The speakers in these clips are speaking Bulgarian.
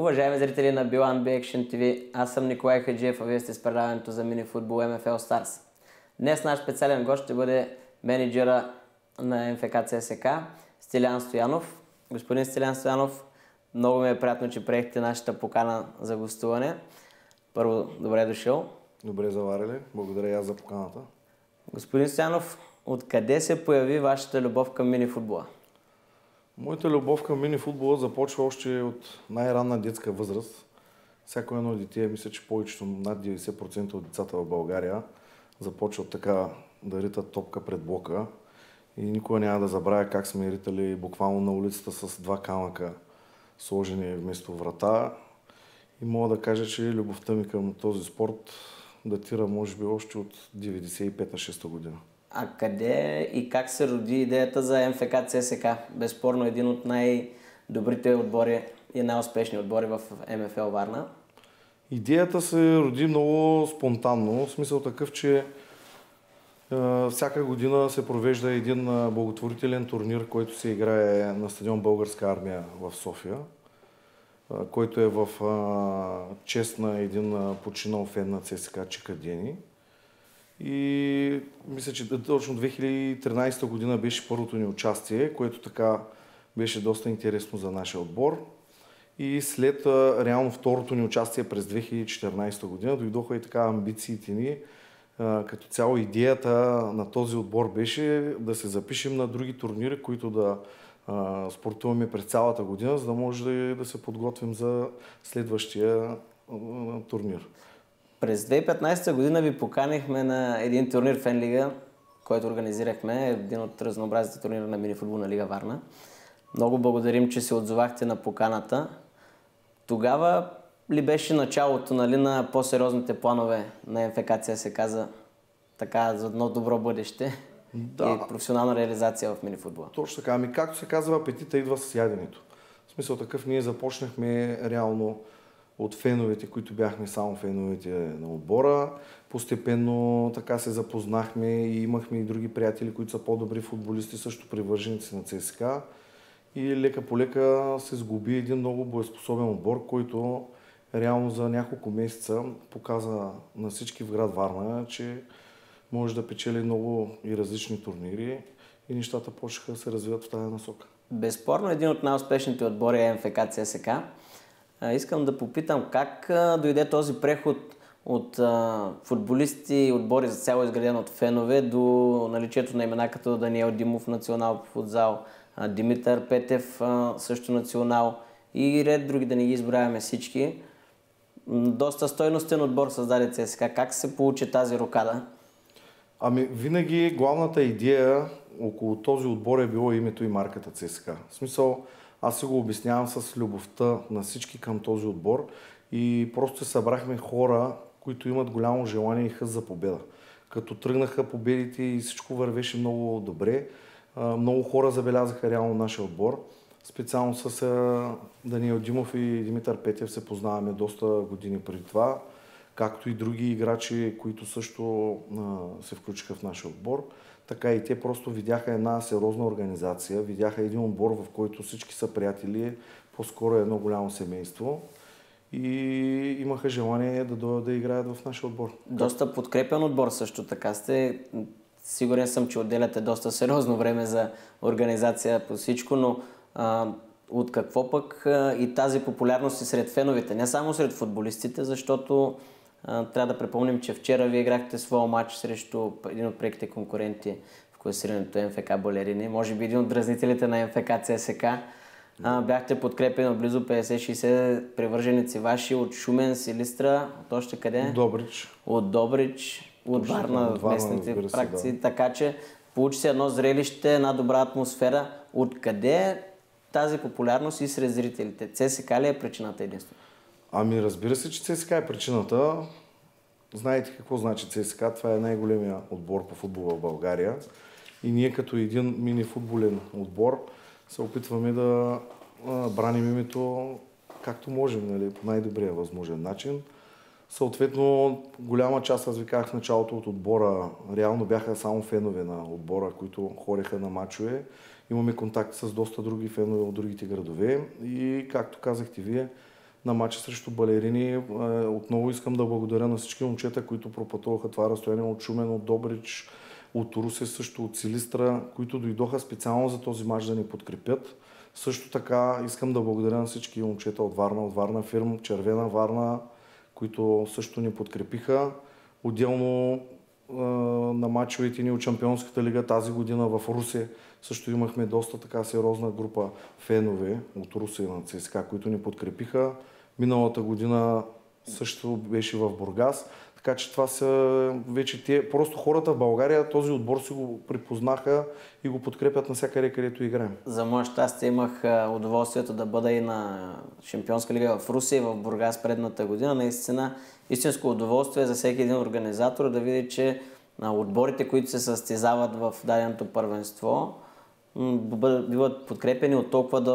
Уважаеми зрители на Билан Би Екшън ТВ, аз съм Николай Хаджиев, а вие сте с предаването за мини-футбол MFL Stars. Днес наш специален гост ще бъде менеджера на МФК ЦСК Стилян Стоянов. Господин Стилян Стоянов, много ми е приятно, че приехте нашата покана за гостуване. Първо, добре дошъл. Добре заварили, благодаря и аз за поканата. Господин Стоянов, откъде се появи вашата любов към мини-футбола? Моята любов към мини-футбола започва още от най-ранна детска възраст. Всяко едно дете, мисля, че повечето, над 90% от децата в България започват така да ритат топка пред блока. И никога няма да забравя как сме ритали буквално на улицата с два камъка, сложени вместо врата. И мога да кажа, че любовта ми към този спорт датира може би още от 95-6 година. А къде и как се роди идеята за МФК ЦСК? Безспорно един от най-добрите отбори и най-успешни отбори в МФЛ Варна. Идеята се роди много спонтанно, в смисъл такъв, че всяка година се провежда един благотворителен турнир, който се играе на стадион Българска армия в София, който е в чест на един починал фен на ЦСКА Чика Дени. И мисля, че точно 2013 година беше първото ни участие, което така беше доста интересно за нашия отбор. И след реално второто ни участие през 2014 година дойдоха и така амбициите ни. Като цяло идеята на този отбор беше да се запишем на други турнири, които да спортуваме през цялата година, за да може да се подготвим за следващия турнир. През 2015 година ви поканихме на един турнир Фен Лига, който организирахме, един от разнообразните турнири на мини-футболна лига Варна. Много благодарим, че се отзовахте на поканата. Тогава ли беше началото, на по-сериозните планове на МФК ЦСК за едно добро бъдеще и професионална реализация в мини-футбола? Точно така. Както се казва, апетита идва с яденето. В смисъл такъв, ние започнахме реално от феновете, които бяхме само феновете на отбора. Постепенно така се запознахме и имахме и други приятели, които са по-добри футболисти, също привърженици на ЦСКА. И лека по лека се сгуби един много боеспособен отбор, който реално за няколко месеца показа на всички в град Варна, че може да печели много и различни турнири и нещата почнаха да се развиват в тази насока. Безспорно един от най-успешните отбори е МФК ЦСК. Искам да попитам как дойде този преход от футболисти и отбори за цяло изграден от фенове до наличието на имена като Даниел Димов, национал по футзал, Димитър Петев, също национал и ред други, да не ги избравяме всички. Доста стойностен отбор създаде ЦСКА. Как се получи тази рокада? Винаги главната идея около този отбор е било името и марката ЦСКА. В смисъл, аз си го обяснявам с любовта на всички към този отбор и просто се събрахме хора, които имат голямо желание и хъс за победа. Като тръгнаха победите и всичко вървеше много добре, много хора забелязаха реално нашия отбор. Специално с Даниел Димов и Димитър Петев се познаваме доста години преди това, както и други играчи, които също се включиха в нашия отбор. Така и те просто видяха една сериозна организация, видяха един отбор, в който всички са приятели, по-скоро едно голямо семейство и имаха желание да дойдат да играят в нашия отбор. Доста подкрепен отбор също така сте. Сигурен съм, че отделяте доста сериозно време за организация по всичко, но от какво пък и тази популярност и сред феновете, не само сред футболистите, защото трябва да припомним, че вчера вие играхте своя матч срещу един от преките конкуренти в класирането МФК Балерини. Може би един от дразнителите на МФК ЦСК. Бяхте подкрепени от близо 50-60 привърженици ваши от Шумен, Силистра, от още къде? Добрич. От Добрич, от Варна, местните практици. Да. Така че получи се едно зрелище, една добра атмосфера. Откъде е тази популярност и сред зрителите? ЦСК ли е причината единствено? Разбира се, че ЦСКА е причината. Знаете какво значи ЦСКА? Това е най-големия отбор по футбол в България. И ние като един мини-футболен отбор се опитваме да браним името както можем, нали, по най-добрия възможен начин. Съответно, голяма част, аз ви казах в началото от отбора, реално бяха само фенове на отбора, които ходеха на мачове. Имаме контакт с доста други фенове от другите градове и, както казахте вие, на матча срещу Балерини. Отново искам да благодаря на всички момчета, които пропътуваха това разстояние от Шумен, от Добрич, от Русе, също от Силистра, които дойдоха специално за този мач да ни подкрепят. Също така искам да благодаря на всички момчета от Варна фирм, Червена Варна, които също ни подкрепиха. Отделно на мачовете ни от Шампионската лига тази година в Русе също имахме доста така сериозна група фенове от Русе на ЦСКА, които ни подкрепиха. Миналата година също беше в Бургас. Така че това са вече те. Просто хората в България този отбор си го припознаха и го подкрепят навсякъде, където играем. За мое щастие имах удоволствието да бъда и на Шампионска лига в Русия и в Бургас предната година. Наистина истинско удоволствие за всеки един организатор да види, че отборите, които се състезават в даденото първенство, биват подкрепени от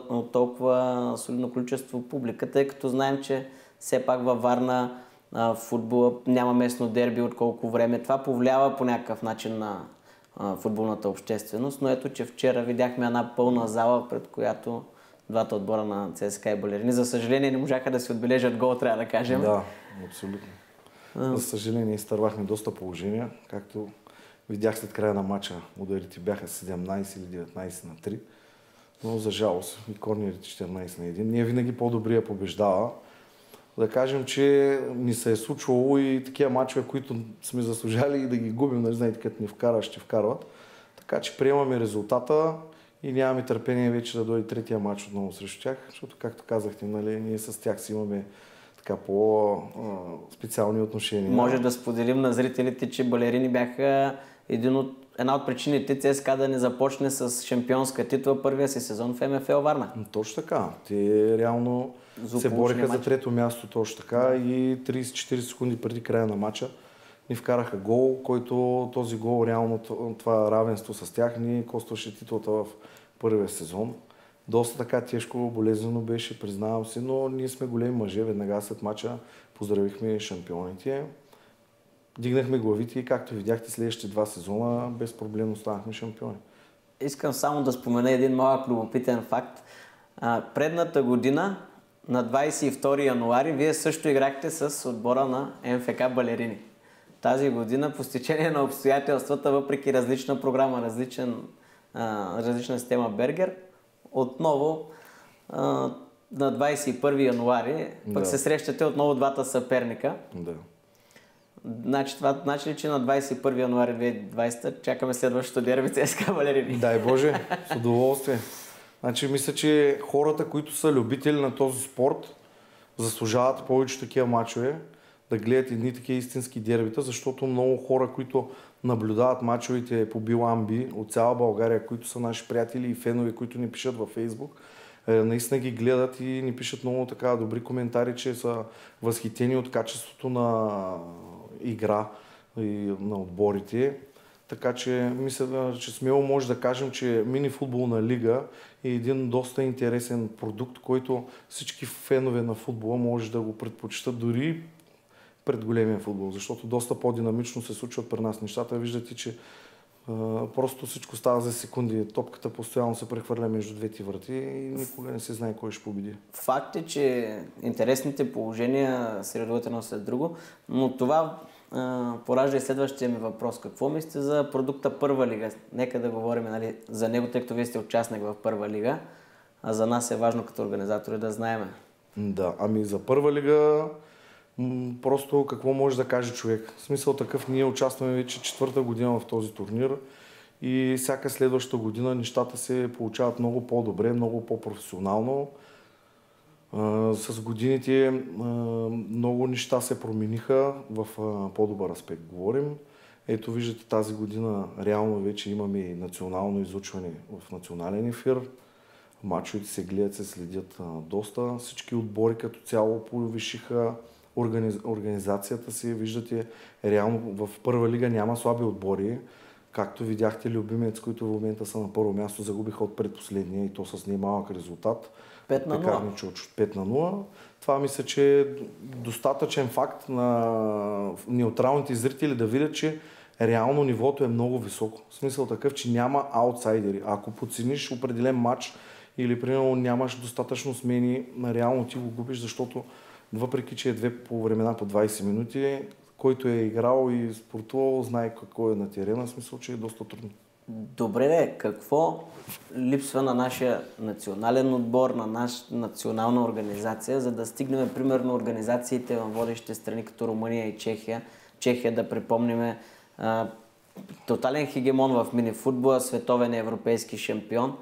толкова солидно количество публика, тъй като знаем, че все пак във Варна футбола няма местно дерби от колко време. Това повлиява по някакъв начин на футболната общественост, но ето, че вчера видяхме една пълна зала, пред която двата отбора на ЦСКА и Балерини. За съжаление не можаха да си отбележат гол, трябва да кажем. Да, абсолютно. За съжаление изтървахме доста положения, както видях след края на матча. Ударите бяха 17 или 19 на 3, но за жалост и корнерите 14 на 1. Ние винаги по-добрия побеждава. Да кажем, че ни се е случвало и такива мачове, които сме заслужали и да ги губим, нали знаете, като ни вкарат, ще вкарват. Така че приемаме резултата и нямаме търпение вече да дойде третия мач отново срещу тях, защото, както казахте, нали, ние с тях си имаме така по-специални отношения. Може да споделим на зрителите, че Балерини бяха една от причините ЦСКА да не започне с шампионска титла първия си сезон в МФЛ Варна. Точно така. Те реално се бориха за трето място точно така и 30-40 секунди преди края на матча ни вкараха гол, който този гол реално това равенство с тях ни костваше титлата в първия сезон. Доста така тежко, болезнено беше, признавам се, но ние сме големи мъже. Веднага след матча поздравихме шампионите. Дигнахме главите и както видяхте следващите 2 сезона безпроблемно станахме шампиони. Искам само да спомена един малък любопитен факт. Предната година на 22 януари вие също играхте с отбора на МФК Балерини. Тази година по стечение на обстоятелствата, въпреки различна програма, различна система Бергер, отново на 21 януари пък се срещате отново двата съперника. Да. Значи това значи ли, че на 21 януари 2020 чакаме следващото дерби ЦСКА Балерини? Дай Боже, с удоволствие. Значи мисля, че хората, които са любители на този спорт, заслужават повече такива мачове, да гледат едни такива истински дербита, защото много хора, които наблюдават мачовете по Биламби от цяла България, които са наши приятели и фенове, които ни пишат във Фейсбук, наистина ги гледат и ни пишат много така добри коментари, че са възхитени от качеството на игра и на отборите. Така че мисля, че смело може да кажем, че мини-футболна лига е един доста интересен продукт, който всички фенове на футбола може да го предпочитат дори пред големия футбол, защото доста по-динамично се случват при нас нещата. Виждате, че просто всичко става за секунди. Топката постоянно се прехвърля между двете врати и никога не се знае кой ще победи. Факт е, че интересните положения се редуват едно след друго, но това поражда и следващия ми въпрос. Какво мислите за продукта Първа лига? Нека да говорим, нали, за него, тъй като вие сте участник в Първа лига, а за нас е важно като организатори да знаем. Да, ами за Първа лига просто какво може да каже човек? В смисъл такъв, ние участваме вече 4-та година в този турнир и всяка следваща година нещата се получават много по-добре, много по-професионално. С годините много неща се промениха в по-добър аспект, говорим. Ето виждате, тази година реално вече имаме и национално излъчване в национален ефир. Мачовете се гледат, се следят доста. Всички отбори като цяло повишиха организацията си. Виждате, реално в Първа лига няма слаби отбори. Както видяхте, Любимец, които в момента са на първо място, загубиха от предпоследния и то с немалък резултат. 5 на 0. Пекарни Чочо 5 на 0. Това мисля, че е достатъчен факт на неутралните зрители да видят, че реално нивото е много високо. В смисъл такъв, че няма аутсайдери. Ако подцениш определен матч или примерно нямаш достатъчно смени, реално ти го губиш, защото въпреки че е 2 по времена по 20 минути, който е играл и спортувал, знае какво е на терена, в смисъл, че е доста трудно. Добре, де, какво липсва на нашия национален отбор, на нашата национална организация, за да стигнем, примерно, организациите в водещите страни, като Румъния и Чехия. Чехия, да припомниме, тотален хегемон в мини-футбола, световен европейски шампион.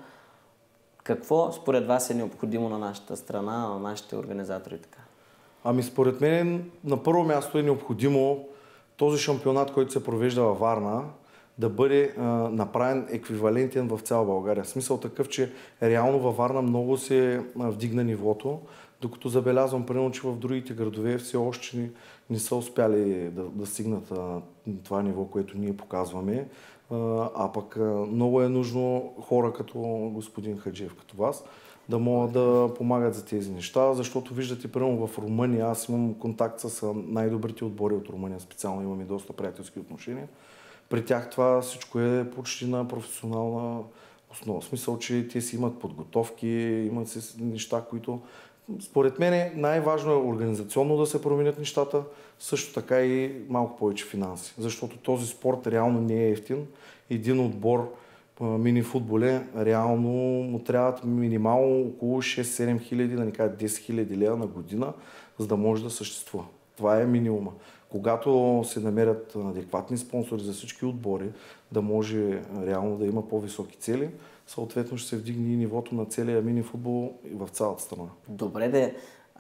Какво според вас е необходимо на нашата страна, на нашите организатори така? Ами според мен на първо място е необходимо този шампионат, който се провежда във Варна, да бъде направен еквивалентен в цяла България. В смисъл такъв, че реално във Варна много се вдигна нивото, докато забелязвам, примерно, че в другите градове все още не са успяли да стигнат това ниво, което ние показваме. А пък много е нужно хора като господин Хаджиев, като вас, да могат да помагат за тези неща, защото виждате, примерно в Румъния, аз имам контакт с най-добрите отбори от Румъния, специално имаме доста приятелски отношения. При тях това всичко е почти на професионална основа. В смисъл, че те си имат подготовки, имат си неща, които според мен най-важно е организационно да се променят нещата, също така и малко повече финанси. Защото този спорт реално не е евтин. Един отбор мини-футболе реално му трябват минимално около 6-7 хиляди, да не кажа 10 хиляди лева на година, за да може да съществува. Това е минимума. Когато се намерят адекватни спонсори за всички отбори, да може реално да има по-високи цели, съответно ще се вдигне и нивото на целия мини-футбол в цялата страна. Добре, де.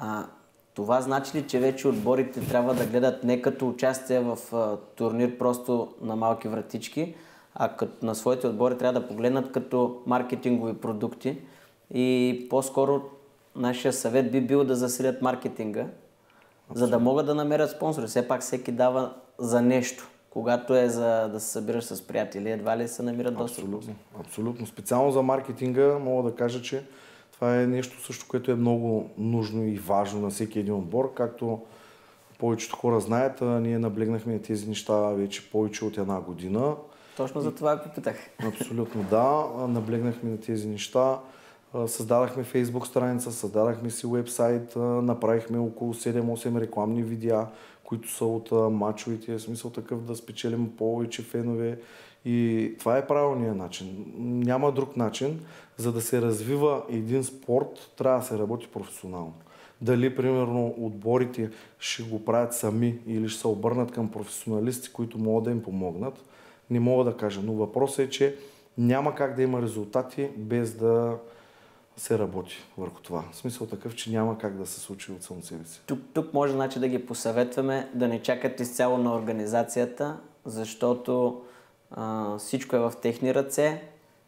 Това значи ли, че вече отборите трябва да гледат не като участие в турнир просто на малки вратички, а като на своите отбори трябва да погледнат като маркетингови продукти и по-скоро нашия съвет би бил да засилят маркетинга, за да могат да намерят спонсори. Все пак всеки дава за нещо. Когато е за да се събираш с приятели, едва ли се намират доста. Абсолютно. Специално за маркетинга мога да кажа, че това е нещо също, което е много нужно и важно на всеки един отбор. Както повечето хора знаят, ние наблегнахме на тези неща вече повече от една година. Точно за това попитах. Абсолютно да. Наблегнахме на тези неща. Създадахме Facebook страница, създадахме си уебсайт, направихме около 7-8 рекламни видеа, които са от мачовете, в смисъл такъв да спечелим повече фенове. И това е правилният начин. Няма друг начин. За да се развива един спорт, трябва да се работи професионално. Дали, примерно, отборите ще го правят сами или ще се обърнат към професионалисти, които могат да им помогнат, не мога да кажа. Но въпросът е, че няма как да има резултати без да се работи върху това. В смисъл такъв, че няма как да се случи от само себе си. Тук може значи да ги посъветваме да не чакат изцяло на организацията, защото всичко е в техни ръце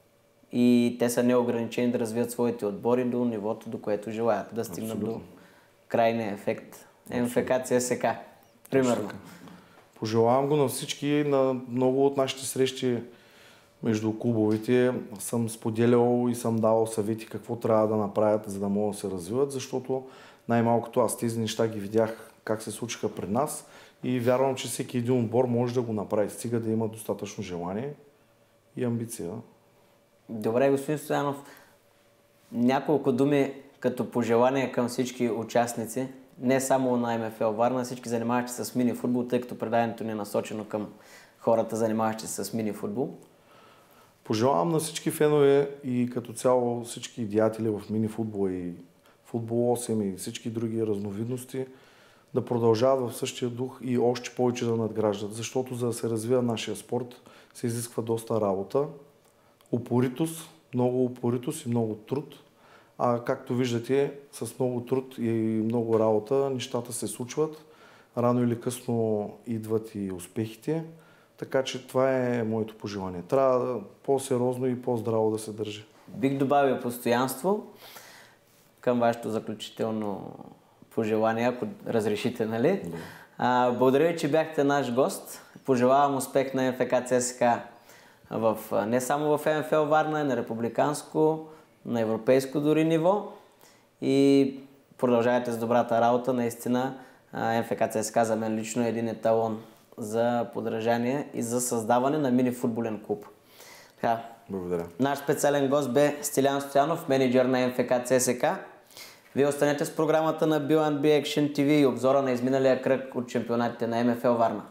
и те са неограничени да развият своите отбори до нивото, до което желаят да стигнат до крайния ефект. МФК, ЦСК, примерно. Пожелавам го на всички, на много от нашите срещи между клубовете съм споделял и съм давал съвети какво трябва да направят, за да могат да се развиват, защото най-малкото аз тези неща ги видях как се случиха пред нас и вярвам, че всеки един отбор може да го направи, стига да има достатъчно желание и амбиция. Добре, господин Стоянов, няколко думи като пожелание към всички участници, не само на МФЛ Варна, всички занимаващи се с мини-футбол, тъй като преданието ни е насочено към хората, занимаващи се с мини-футбол. Пожелавам на всички фенове и като цяло всички деятели в мини-футбола и футбол 8 и всички други разновидности да продължават в същия дух и още повече да надграждат, защото за да се развива нашия спорт се изисква доста работа, упоритост, много упоритост и много труд. А както виждате, с много труд и много работа нещата се случват. Рано или късно идват и успехите. Така че това е моето пожелание. Трябва по-сериозно и по-здраво да се държи. Бих добавил постоянство към вашето заключително пожелание, ако разрешите, нали? Да. Благодаря ви, че бяхте наш гост. Пожелавам успех на МФК ЦСКА не само в МФЛ Варна, на републиканско, на европейско дори ниво. И продължавайте с добрата работа. Наистина МФК ЦСКА за мен лично е един еталон за подражание и за създаване на мини-футболен клуб. Така, Благодаря. Наш специален гост бе Стилян Стоянов, мениджър на МФК ЦСК. Вие останете с програмата на B1B Action TV и обзора на изминалия кръг от чемпионатите на МФЛ Варна.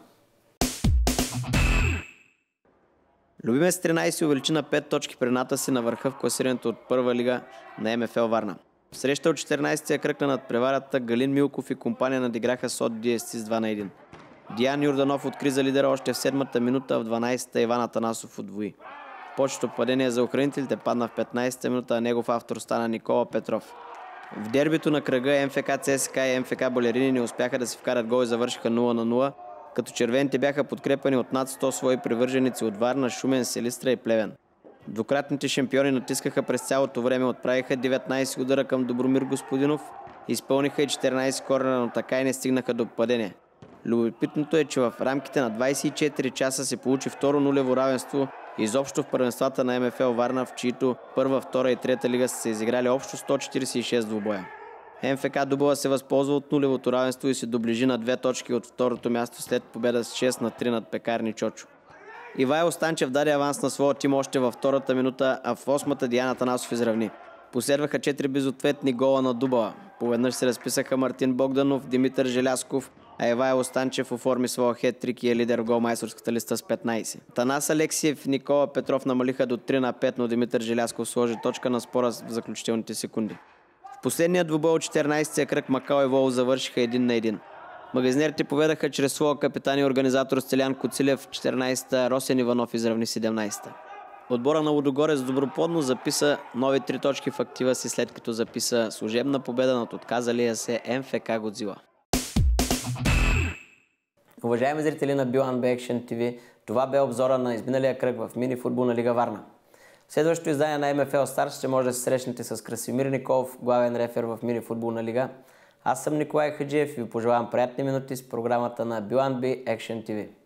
Любимец 13 увеличи на 5 точки предната си на върха в класирането от първа лига на МФЛ Варна. В среща от 14-тия кръг на надпреварата Галин Милков и компания надиграха СОД DSC с 2-1. Диан Юрданов откри за лидера още в 7-та минута, а в 12-та Иван Атанасов отвои. Почето падение за охранителите падна в 15-та минута, а негов автор стана Никола Петров. В дербито на кръга МФК ЦСКА и МФК Балерини не успяха да си вкарат гол и завършиха 0-0, като червените бяха подкрепени от над 100 свои привърженици от Варна, Шумен, Силистра и Плевен. Двукратните шампиони натискаха през цялото време, отправиха 19 удара към Добромир Господинов, изпълниха и 14 корнера, но така и не стигнаха до падение. Любопитното е, че в рамките на 24 часа се получи второ нулево равенство изобщо в първенствата на МФЛ Варна, в чието първа, втора и трета лига са се изиграли общо 146 двубоя. МФК Дубова се възползва от нулевото равенство и се доближи на 2 точки от второто място след победа с 6-3 над Пекарни Чочо. Ивайло Станчев даде аванс на своя тим още във втората минута, а в 8-та Диан Атанасов изравни. Последваха 4 безответни гола на Дубова. Поведнъж се разписаха Мартин Богданов, Димитър Желясков, а Ивайло Станчев оформи своя хет-трик и е лидер в голмайсторската листа с 15. Танас Алексиев и Никола Петров намалиха до 3-5, но Димитър Желясков сложи точка на спора в заключителните секунди. В последния двубой от 14-тия кръг Макал и Воло завършиха 1-1. Магазинерите поведаха чрез своя капитан и организатор Стелян Коцилев в 14-та, Росен Иванов изравни 17-та. Отбора на Лудогорец доброплодно записа нови 3 точки в актива си, след като записа служебна победа над отказалия се МФК Годзила. Уважаеми зрители на B1B Action TV, това бе обзора на изминалия кръг в мини футболна лига Варна. В следващото издание на МФЛ Старс ще може да се срещнете с Красимир Николов, главен рефер в мини футболна лига. Аз съм Николай Хаджиев и ви пожелавам приятни минути с програмата на B1B Action TV.